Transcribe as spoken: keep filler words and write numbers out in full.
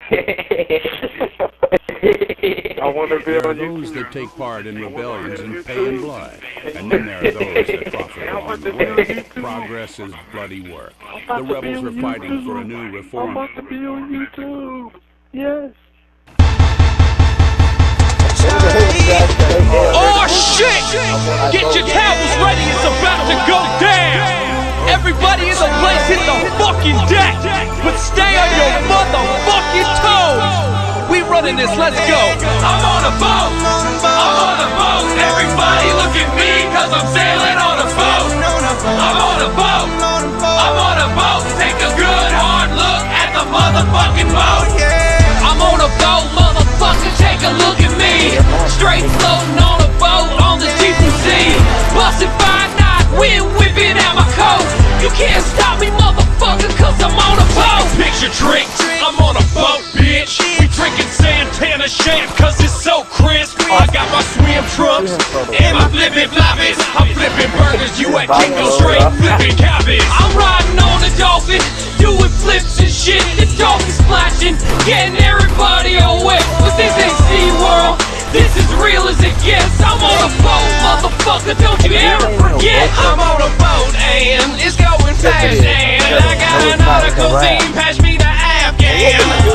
I want to be There are on those YouTube. that take part in rebellions and pay in blood, and then there are those that profit along the way. Progress is bloody work. The rebels are fighting for a new I reform. want to be on YouTube. Yes. Oh shit! Get your towels ready, it's about to go down! Everybody in the place hit the fucking deck! But stay on your motherfucking toes! We running this, let's go! I'm on a boat! I'm on a boat! Everybody look at me, cause I'm sailing on a boat! I'm on a boat! I'm on a boat! Take a good hard look at the motherfucking boat! I'm on a boat, motherfucker, take a look at me. Straight floating on a boat on the deep blue sea. Bustin' five knots, wind whipping out my coat. You can't stop me, motherfucker, cause I'm on a boat. Picture trick, I'm on a boat, bitch. We drinking Santana champ, cause it's so crisp. I got my swim trunks and my flippin' floppies. I'm flipping burgers, you at Kingo straight flipping cabbage. I'm riding on a dolphin, doing flips and shit. The dolphin splashing, getting everybody all wet. But this ain't SeaWorld, this is real as it gets. I'm on a boat, motherfucker, don't you ever forget. I'm on a boat and it's going fast, and I got an article saying pass me the Afghan.